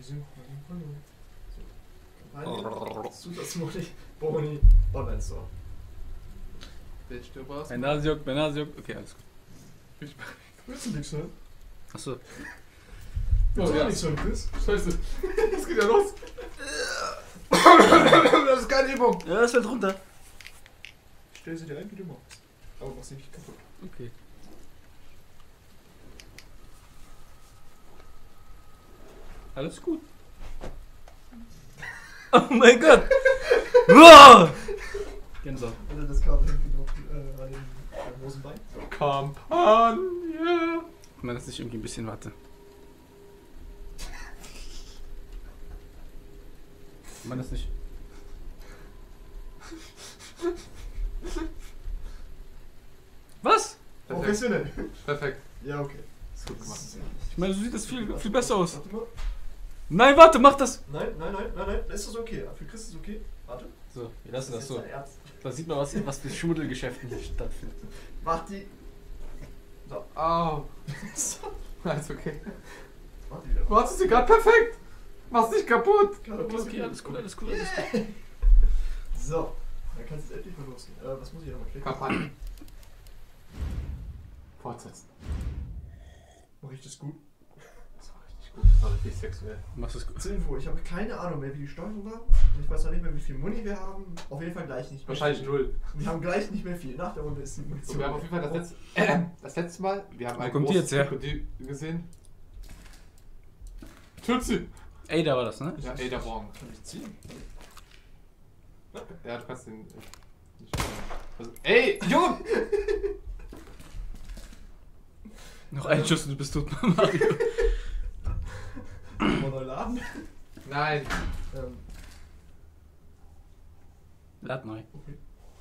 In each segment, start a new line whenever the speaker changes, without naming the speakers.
sind Zusatzmodi, Boni, Online-Store.
Mein Nase juckt. Okay, alles gut.
Willst du nichts hören?
Achso.
Willst du
ja.
nichts hören, Chris?
Scheiße. Es geht ja los. Das ist keine Übung.
Ja, es fällt runter.
Stell sie dir ein, wie du magst. Aber mach sie nicht kaputt.
Okay. Alles gut. Oh mein Gott! Wow! Gänsehaut.
Also das Kabel hängt noch an den Hosenbein.
Kampagne.
Kann man das nicht irgendwie ein bisschen warte? Kann man das nicht? Was?
Professionell.
Perfekt.
Ja, okay.
Ist gut gemacht.
Ich meine, so sieht das viel besser aus.
Warte mal.
Nein, warte, mach das!
Nein. Ist das okay? Für Chris ist das okay? Warte.
So, wir lassen das
ist
so.
jetzt dein Ernst.
Da sieht man, was für Schmuddelgeschäften hier stattfinden.
Mach die. So.
Au. Alles okay.
Mach die wieder.
Du hast es dir gerade perfekt. Mach's nicht kaputt.
Okay, alles gut.
So. Dann kannst du es endlich mal losgehen. Was muss ich nochmal klicken?
Kampagne. Fortsetzen.
Mach ich das gut?
Das war richtig gut. Das war richtig sexuell.
Machst es gut.
Zur Info, ich habe keine Ahnung mehr, wie die Steuerung war. Ich weiß noch nicht mehr, wie viel Muni wir haben. Auf jeden Fall gleich nicht mehr.
Wahrscheinlich
viel.
0.
Wir haben gleich nicht mehr viel. Nach der Runde ist die Munition.
So, wir haben auf jeden Fall das letzte Mal, wir haben ein
kommt die
großes
jetzt her?
Krokodil gesehen. Tutsi!
Ey, da war das, ne?
Ja, ey, der Morgen.
Kann ich ziehen?
Ja, du kannst den nicht also, ey, Junge!
Noch ein Schuss und du bist tot, Mario.
Mal neu laden.
Nein!
Lad neu.
Okay.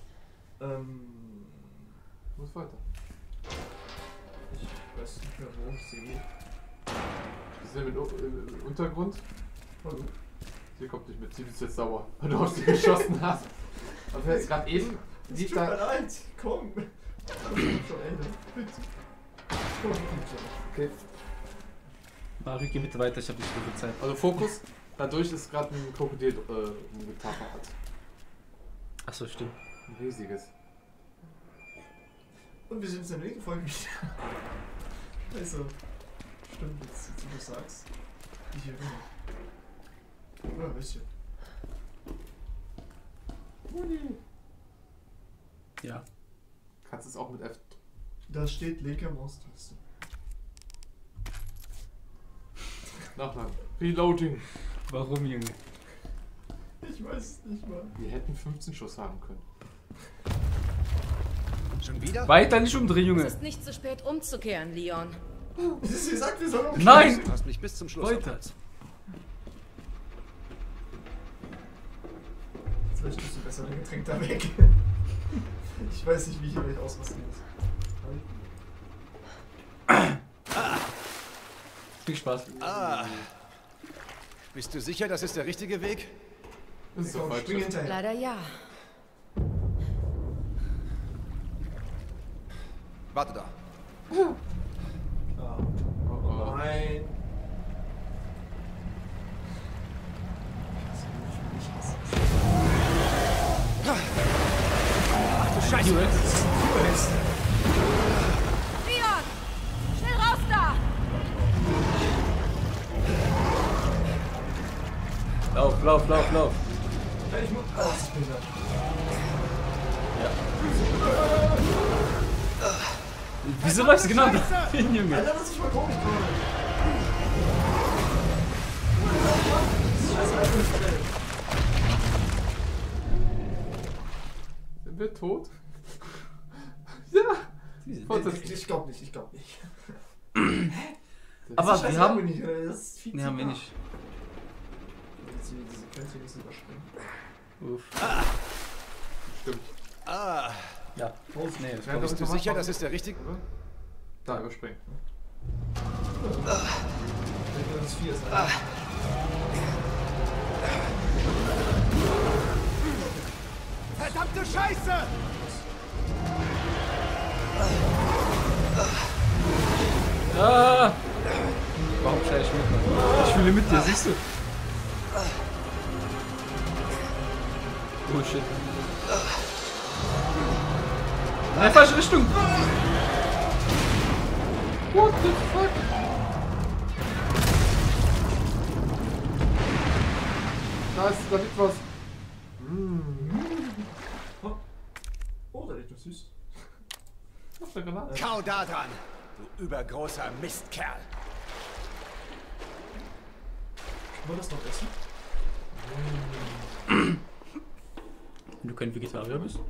Muss weiter.
Ich weiß nicht mehr, wo ich sie gehe.
Wir sind im Untergrund.
Hallo.
Sie kommt nicht mit, sie ist jetzt sauer, weil du auf sie geschossen hast. Aber gerade eben
Es
lief
tut mir
da.
leid. Komm. Schon Ende. Bitte. Komm, bitte.
Okay.
Mario, geh bitte weiter, ich hab nicht so viel Zeit.
Also Fokus, dadurch ist gerade ein Krokodil getapert.
Achso, stimmt.
Ein riesiges.
Und wir sind in der nächsten Folge wieder. Also. Stimmt, jetzt du das sagst. Ich erinnere. Oder ein bisschen.
Ja.
Kannst es auch mit F.
Da steht linke Maustaste.
Nachladen. Reloading.
Warum, Junge?
Ich weiß es nicht mal.
Wir hätten 15 Schuss haben können.
Schon wieder?
Weiter nicht umdrehen,
Es
Junge.
ist nicht zu spät umzukehren, Leon.
Es ist gesagt, wir sollen umkehren.
Nein!
Du hast mich bis zum Schluss.
Weiter.
Hals.
Vielleicht tust du besser dein Getränk da weg. Ich weiß nicht, wie ich hier gleich ausrasten muss.
Viel Spaß.
Ah. Bist du sicher, das ist der richtige Weg?
Das ist so
Komm,
falsch.
spring hinterher.
Leider ja.
Warte da.
Ah.
Oh.
Nein.
Ach du Scheiße.
Leon! Schnell raus da!
Lauf.
Ich muss. Oh, ich bin da.
Wieso läufst du genau dahin, Junge?
Alter, das ist voll komisch gerade. Scheiße, Alter, ist schnell.
Sind wir tot? Ja! Fortsetzen.
Ich glaub nicht.
Aber
Scheiße,
wir haben...
nicht, das ist viel
Ne,
zu
haben wir
nah.
nicht.
Diese Grenze müssen überspringen.
Uff.
Stimmt.
Ah.
Ja. Nee, das
Ja,
war
Bist du sicher, das ist der richtige?
Da, überspringen.
Ich denke, das ist 4 ist.
Verdammte Scheiße!
Ah! Warum scheiße ich mit? Ich will mit dir, siehst du? Oh shit. Nein, falsche Richtung!
What the fuck? Da liegt was.
Oh, da liegt was süß.
Was ist da gerade?
Kau da dran, du übergroßer Mistkerl.
Kann man das noch essen?
Wenn du kein Vegetarier bist.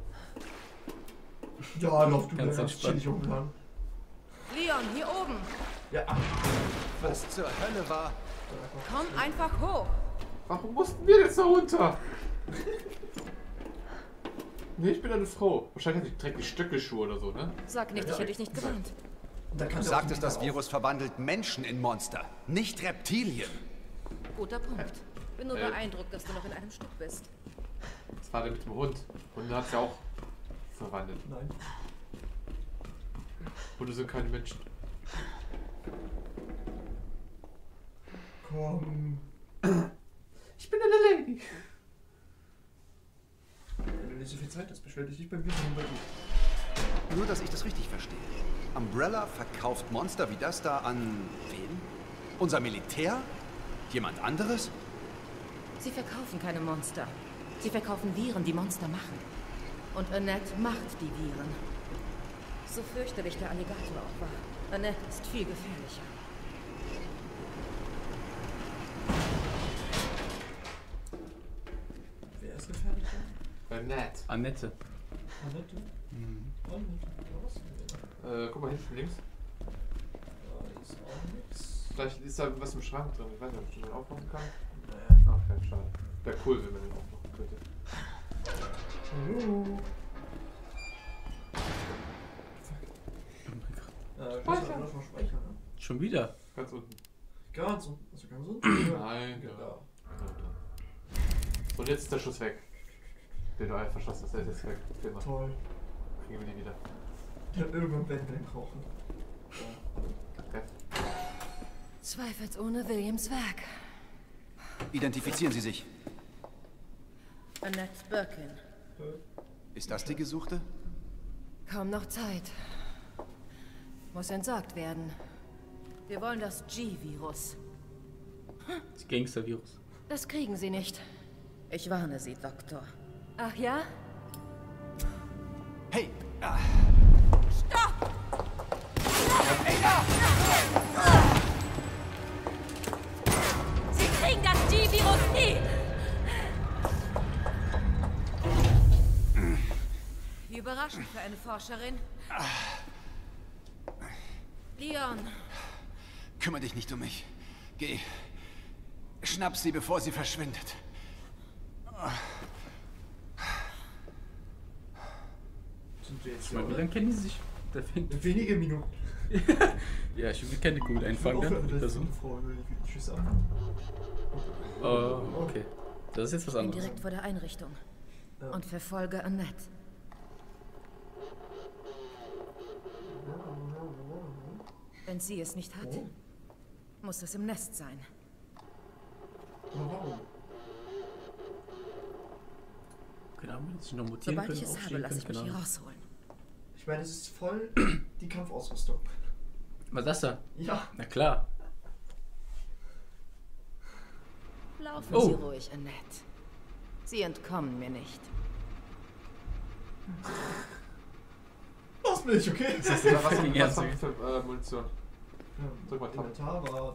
Ja, lauf du
Ganz
da
entspannt.
chillig umgegangen.
Leon, hier oben.
Ja,
Was zur Hölle war?
Komm einfach hoch.
Warum mussten wir jetzt da runter? Nee, ich bin eine Frau. Wahrscheinlich trägt die Stöckelschuhe oder so, ne?
Sag nicht, ich hätte dich nicht gewarnt.
da
Du
kann
sagtest, das Virus verwandelt Menschen in Monster, nicht Reptilien.
Guter Punkt. Bin nur beeindruckt, dass du noch in einem Stück bist.
Das war der mit dem Hund. Hunde hat es ja auch verwandelt.
Nein.
Hunde sind keine Menschen.
Komm.
Ich bin eine Lady.
Wenn du nicht so viel Zeit hast, beschwer dich nicht bei mir, sondern bei dir.
Nur, dass ich das richtig verstehe. Umbrella verkauft Monster wie das da an wen? Unser Militär? Jemand anderes?
Sie verkaufen keine Monster. Sie verkaufen Viren, die Monster machen. Und Annette macht die Viren. So fürchterlich der Alligator auch war. Annette ist viel gefährlicher.
Wer ist gefährlicher?
Nett.
Annette.
Annette? Annette. Ja, was denn?
Guck mal hinten links.
Da ist auch nichts.
Vielleicht ist da was im Schrank drin. Ich weiß nicht, ob ich den aufmachen kann.
Naja.
Ach, kein Schade. Wäre cool, wenn man den aufmachen könnte.
Hallo. Kannst du auch noch speichern, ne?
Schon wieder.
Ganz unten.
Ganz unten. Also ganz unten?
Nein,
Ja,
ja.
da.
So, und jetzt ist der Schuss weg. Den du einfach verschossen hast, der ist jetzt weg. Film mal.
Toll.
Kriegen wir die wieder.
Der hat irgendwann werden wir den brauchen.
Okay.
Zweifelsohne Williams Werk.
Identifizieren Sie sich.
Annette Birkin.
Ist das die Gesuchte?
Kaum noch Zeit. Muss entsorgt werden. Wir wollen das G-Virus.
Das Gangster-Virus.
Das kriegen Sie nicht. Ich warne Sie, Doktor. Ach ja?
Hey!
Stopp! Sie kriegen das G-Virus nie! Wie überraschend für eine Forscherin. Leon,
Kümmere dich nicht um mich. Geh. Schnapp sie, bevor sie verschwindet.
Sind wir jetzt
Ich
hier,
meine, wie
oder?
lange kennen die sich? Der fängt.
Wenige Minuten.
Ja, ich will keine Kugel einfangen.
Ich
Ne?
bin
Das
so
so.
eine Frau, will ich Tschüss sagen.
Okay. Das ist jetzt was
bin
anderes.
direkt vor der Einrichtung
Ja.
und verfolge Annette. Wenn sie es nicht hat, muss es im Nest sein.
Aber warum?
Keine Ahnung, dass ich noch mutieren
Sobald
können,
ich es habe,
aufstehen
lasse ich
können,
mich hier
keine Ahnung.
rausholen.
Ich meine, es ist voll die Kampfausrüstung.
Was ist das da?
Ja.
Na klar.
Laufen
Oh.
Sie ruhig, Annette. Sie entkommen mir nicht.
Lass mich, okay?
Das ist der
Was
fucking
was haben
Ernst.
wir für Munition? Drück mal Tab.
Inventar war...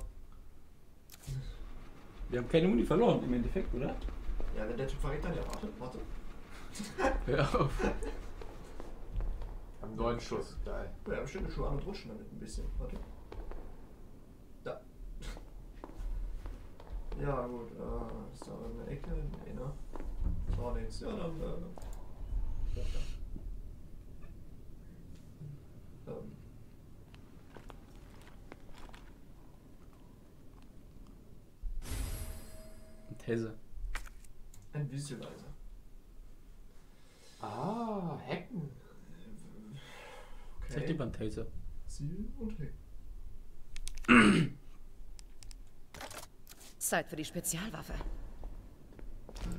Wir haben keine Muni verloren im Endeffekt, oder?
Ja, wenn der Typ verrät, dann ja, warte.
Hör auf.
Wir haben 9 Schuss. Geil.
Ja, bestimmt Schuhe an und rutschen damit ein bisschen. Warte. Da. Ja, gut. Ist da eine Ecke? Nee, ne? Das war nichts. Ja, dann. Ja, ja.
Ein Taser.
Ein Visualizer.
Ah, Hacken.
Sag lieber ein Taser.
Ziel und Heck.
Zeit für die Spezialwaffe.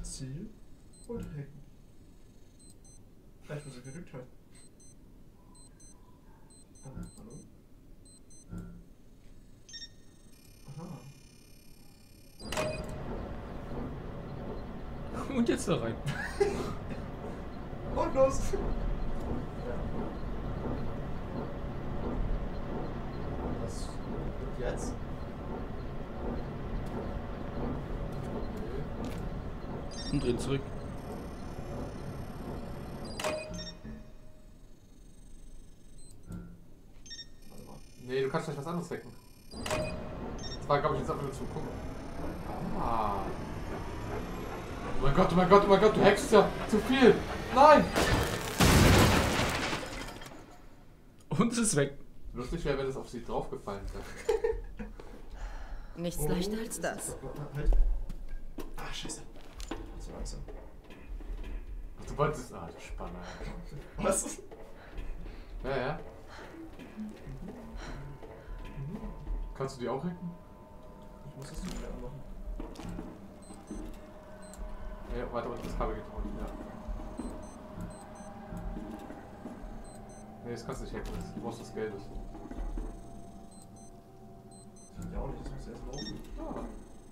Ziel und hacken. Vielleicht muss er gerückt halten. Hallo? Aha.
Und jetzt da rein.
Und los! Was wird jetzt?
Und drehen zurück.
Warte mal.
Nee, du kannst vielleicht was anderes wecken. Das war, glaube ich, jetzt einfach nur zum Gucken. Ah. Oh mein Gott, oh mein Gott, oh mein Gott, du hackst ja zu viel. Nein!
Und es ist weg.
Lustig wäre, wenn es auf sie draufgefallen wäre.
Nichts leichter als das.
Halt. Ah, scheiße. So langsam.
Ach, du wolltest. Ah, du Spanner.
Was?
Ja, ja. Kannst du die auch hacken?
Ich muss das nicht mehr anmachen.
Ja, weiter unten das Kabel geht runter. Ja. Nee, das kannst du nicht hacken. Du brauchst das Geld.
Das ja auch nicht, das muss erst laufen.
Ah.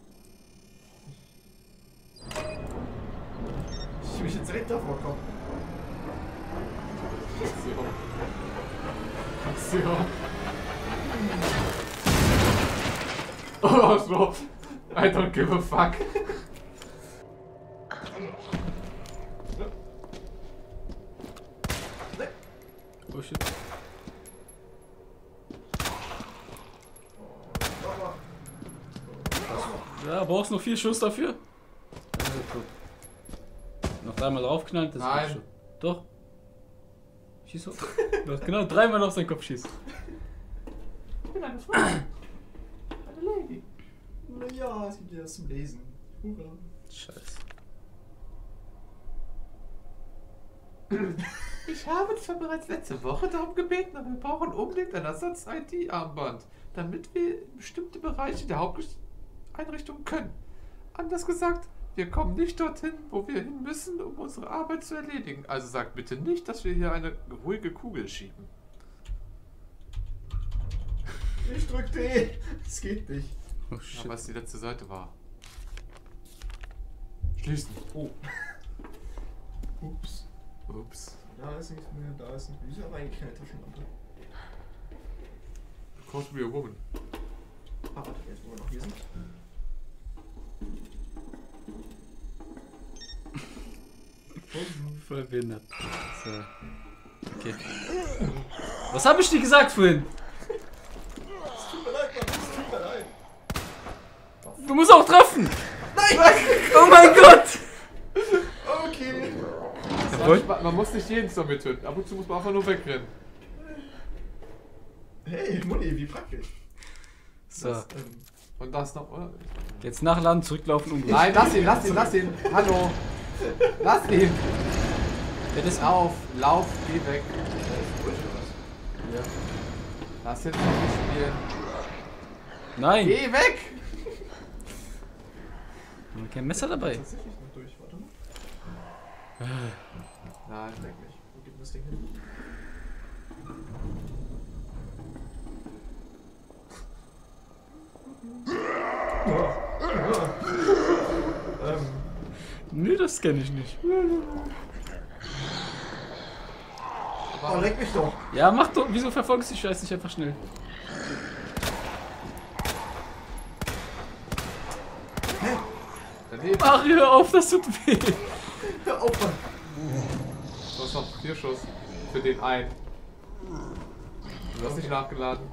Ich will jetzt direkt davor kommen.
Aktion. Oh, so. I don't give a fuck.
Oh shit. Ja, brauchst noch 4 Schuss dafür? Noch 3-mal draufknallen, das
Nein.
ist schon. Doch. Schieß hoch. Du hast genau 3-mal auf seinen Kopf schießen.
Ich bin eine Frau. Eine Lady.
Naja, es gibt ja das zum Lesen. Hurra.
Scheiße.
Ich habe zwar bereits letzte Woche darum gebeten, aber wir brauchen unbedingt ein Ersatz-ID-Armband, damit wir in bestimmte Bereiche der Haupteinrichtung können. Anders gesagt, wir kommen nicht dorthin, wo wir hin müssen, um unsere Arbeit zu erledigen. Also sagt bitte nicht, dass wir hier eine ruhige Kugel schieben.
Ich drück D. Es geht nicht.
Oh
Ja,
shit.
was die letzte Seite war. Schließen.
Oh. Ups.
Ups.
Da ist nichts mehr, da ist nichts mehr. Wieso aber eigentlich keine Taschenlampe?
Because we a woman.
Ah, warte, jetzt wo wir noch hier sind.
Voll behindert. So. Okay. Was hab ich dir gesagt vorhin?
Es tut mir leid, Mann, es tut mir leid.
Du musst auch treffen!
Nein!
Oh mein Gott!
Okay.
Man muss nicht jeden Zombie töten. Ab und zu muss man einfach nur wegrennen.
Hey, Muni, wie praktisch.
So.
Das,
Und das noch, oder?
Jetzt nachladen, zurücklaufen und.
Nein, lass ihn, lass ihn, lass ihn. Hallo. Lass ihn.
Ja, das
Lauf, geh weg.
durch oder was?
Ja. Lass jetzt nicht spielen.
Nein!
Geh weg!
Wir haben kein Messer dabei.
Tatsächlich noch durch, warte mal.
Nein,
Leck mich. Wo geht das Ding hin?
Nö, das kenne ich nicht.
Oh, leck mich doch.
Ja, mach doch. Wieso verfolgst du die Scheiße nicht einfach schnell?
daneben.
Ach, hör auf, das tut weh.
Hör auf, Mann.
Du hast noch 4 Schuss für den einen. Du hast nicht nachgeladen.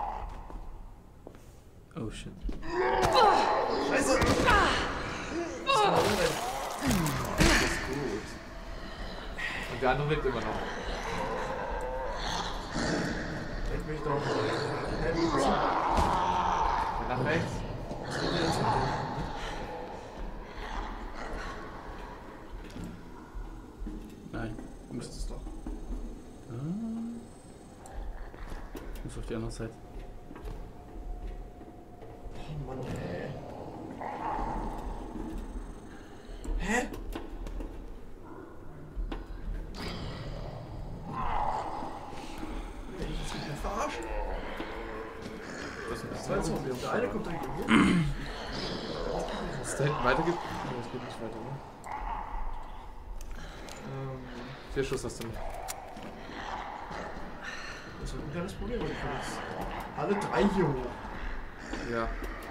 Oh shit.
Scheiße. Das war unrecht.
Das ist gut. Und der andere lebt immer noch.
Leck mich doch. Hey, wie ist
Der nach rechts.
Nein. Du
Müsste
musst,
es doch.
du musst auf die andere Seite.
Oh Mann, ey. Hä? Will ich jetzt nicht verarschen? Zwei Zombie und der eine kommt direkt hier.
Dass es da hinten weitergeht? Nee, es geht nicht weiter, ne? 4 Schuss hast du noch.
Das wird ein kleines Problem, weil ich kann jetzt alle 3 hier hoch.
Ja.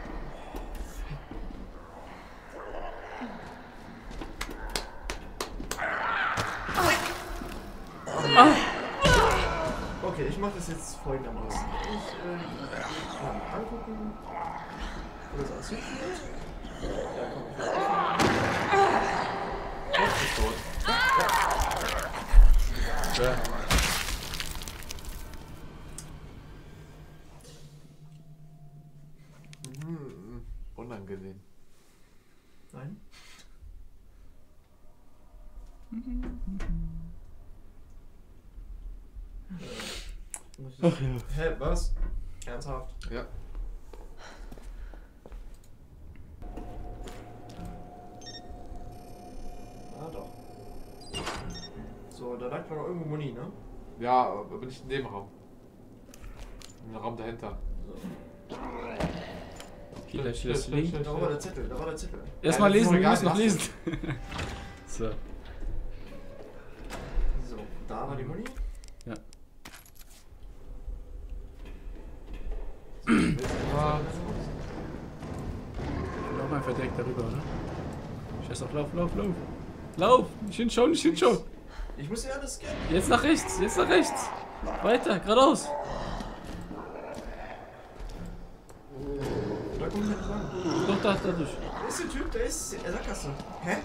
Okay, ich mache das jetzt folgendermaßen. Ich kann mal angucken, wo das alles hinführt. Ja, komm,
Kopf ist tot. Ja. Unangenehm.
Nein. Ach ja. Hä, was? Ernsthaft?
Ja.
Ah, doch. So, da lag doch noch irgendwo Muni, ne?
Ja, aber nicht in dem Raum. Im Raum dahinter.
So.
Hier, das Link.
Da war der Zettel, da war der Zettel.
Erstmal
Ja, das ist
lesen, wir
egal,
müssen noch
lass
lesen. So.
So, da war die Muni.
Ja. Lauf einfach direkt darüber, oder? Scheiß auf, lauf. Lauf! Nicht hinschauen, nicht hinschauen!
Ich muss ja alles scannen.
Jetzt nach rechts, jetzt nach rechts! Weiter, geradeaus!
Da kommt nicht ran.
Doch, da durch.
Da ist der Typ, der ist in der Sackgasse. Hä?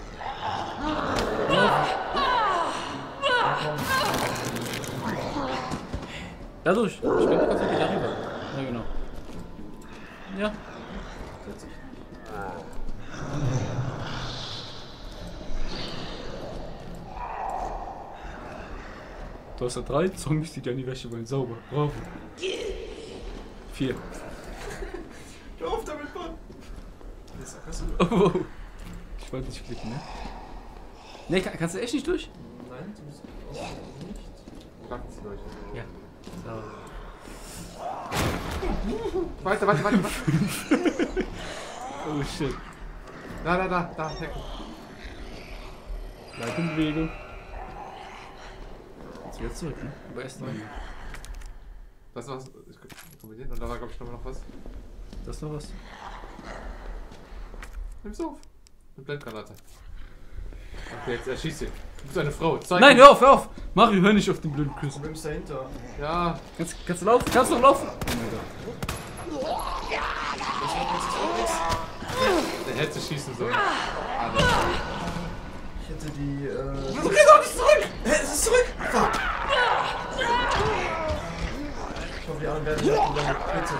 Da durch! Ich glaube, du kannst nicht darüber. Ja, genau. Ja. Du hast da 3 Zombies, die dir an die Wäsche wollen. Sauber. Bravo. 4.
Hör auf damit, Mann! Die Sackgasse.
Oh. Ich wollte nicht klicken, ne? Ne, kannst du echt nicht durch?
Nein, du bist nicht.
Packen Sie durch.
Ja. So.
Weiter.
Oh shit.
Da, Hecken.
Bleib in Bewegung. Jetzt wieder zurück, ne? Aber erst mal.
Das war's. Ich komm mit hin und da war, glaube ich, noch was.
Das ist noch was.
Nimm's auf. Eine Blendgranate. Okay, jetzt erschieß sie. Du bist eine Frau. Zeig
Nein,
mir.
hör auf! Mario, hör nicht auf den blöden Küssen.
Problem ist dahinter.
Ja.
Kannst du laufen? Kannst du noch laufen? Oh mein Gott.
Das wird jetzt auch nichts.
Der hätte schießen sollen.
Ich hätte die.
Wieso geht doch nicht zurück?
Hä, es ist zurück! Fuck! Ich hoffe, die anderen werden nicht damit.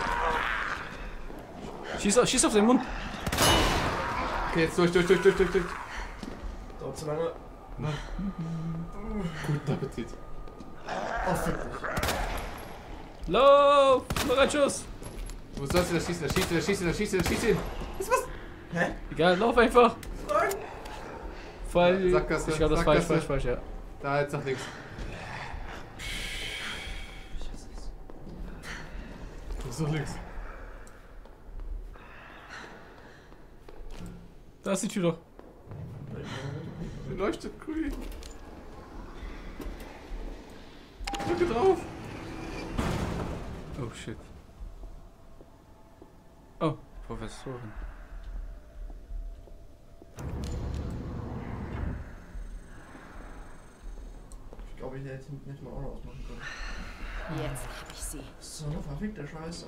Bitte.
Schieß auf den Mund.
Okay, jetzt durch.
Dauert zu lange.
Guten Appetit.
Oh, fick dich.
Lauf! Noch ein Schuss!
Du sollst ihn erschießen. Was?
Hä?
Egal, lauf einfach!
Nein!
Fall.
Sackgasse,
Ich glaube, das
Sackgasse.
falsch, ja.
Da jetzt noch nichts. Das ist doch nichts.
Da ist die Tür doch.
Die leuchtet grün. Drücke drauf.
Oh shit. Oh, Professorin.
Ich glaube, ich hätte nicht mal auch noch ausmachen können.
Jetzt hab ich sie.
So eine verfickte Scheiße.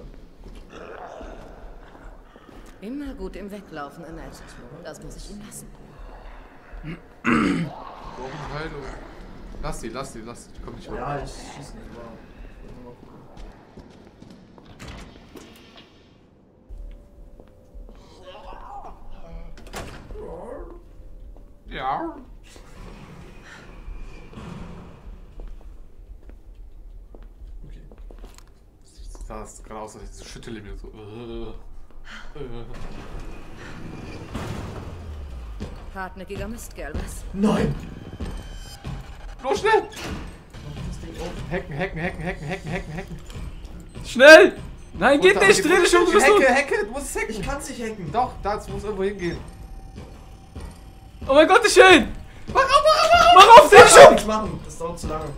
Immer gut im Weglaufen, Annette. Das muss ich ihm lassen.
Warum Heilung? Lass sie. Ich komm nicht hoch.
Ja, ich schieße nicht mal. Mal gucken.
Ja.
Okay.
Das sah es gerade aus, als ich so schüttele mir so.
Hartnäckiger Mistgelbes.
Nein!
Los, schnell!
Mach das Ding auf.
Hacken.
Schnell! Nein, geht
Runter,
nicht! Dreh dich um, du bist tot!
Hacke, du musst es hacken.
Ich kann's nicht hacken.
Doch, das muss irgendwo hingehen.
Oh mein Gott, ich schön!
Mach auf!
Mach auf, dreh
Ich
dich
kann
um!
nichts machen. Das dauert zu lange.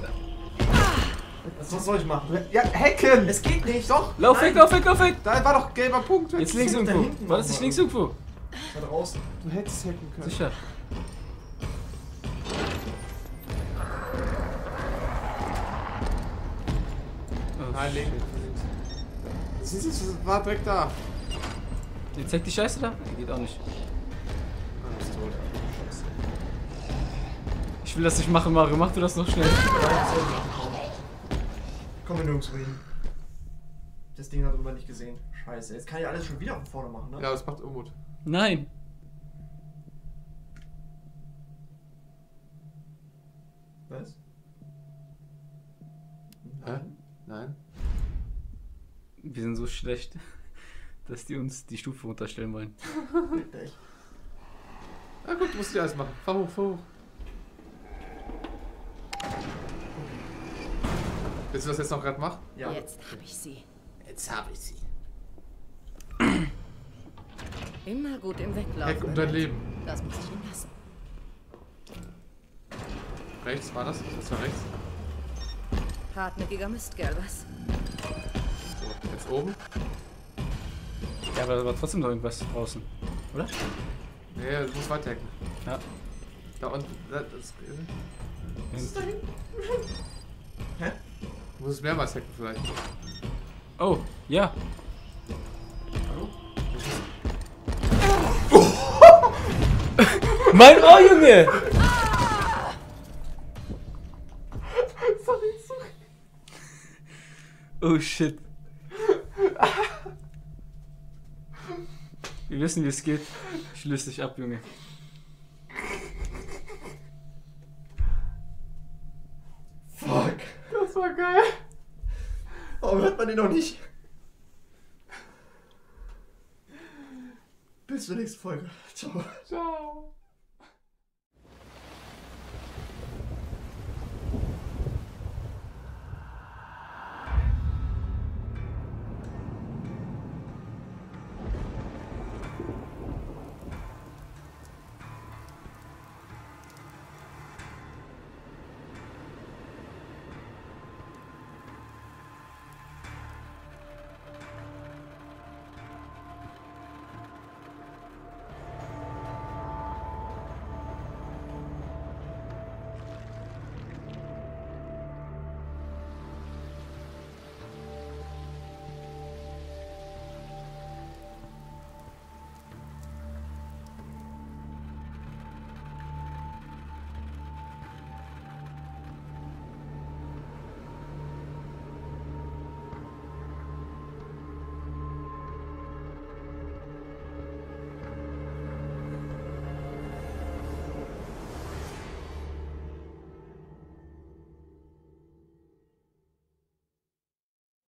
Was soll ich machen?
Ja, hacken!
Es geht nicht.
Doch!
Lauf weg, lauf weg, lauf weg!
Da war doch gelber Punkt.
Jetzt links
da
irgendwo.
hinten
War das
noch
nicht
mal
links irgendwo?
Da draußen.
Du hättest hacken können.
Sicher. Oh,
Nein, links.
shit.
Siehst du, es war direkt da.
Jetzt zeigt die Scheiße da? Geht auch nicht.
Du bist tot.
Ich will das nicht machen, Mario. Mach du das noch schnell.
Nein, das soll ich machen. Kommen wir nirgendwo hin. Das Ding hat man nicht gesehen. Scheiße. Jetzt kann ich alles schon wieder von vorne machen, ne?
Ja, das macht Unmut.
Nein.
Was?
Hä? Nein?
Wir sind so schlecht, dass die uns die Stufe runterstellen wollen.
Echt?
Na gut, du musst dir alles machen. Fahr hoch, fahr hoch. Willst du das jetzt noch gerade machen?
Ja.
Jetzt habe ich sie.
Jetzt habe ich sie.
Immer gut im Weglaufen.
Heck um dein Leben.
Das muss ich ihm lassen.
Rechts war das? Das war rechts.
Hartnäckiger Mistgelbes.
So, jetzt oben.
Ja, aber da war trotzdem noch irgendwas draußen. Oder?
Nee, du musst weiter hacken.
Ja.
Da unten. Das,
Was ist da hinten? Hä?
du musst es mehrmals hacken vielleicht.
Oh, ja.
Hallo?
Mein Ohr, Junge!
Sorry.
Oh shit. Wir wissen, wie es geht. Ich löse dich ab, Junge.
Fuck.
Das war geil.
Warum hört man den noch nicht? Bis zur nächsten Folge. Ciao.
Ciao.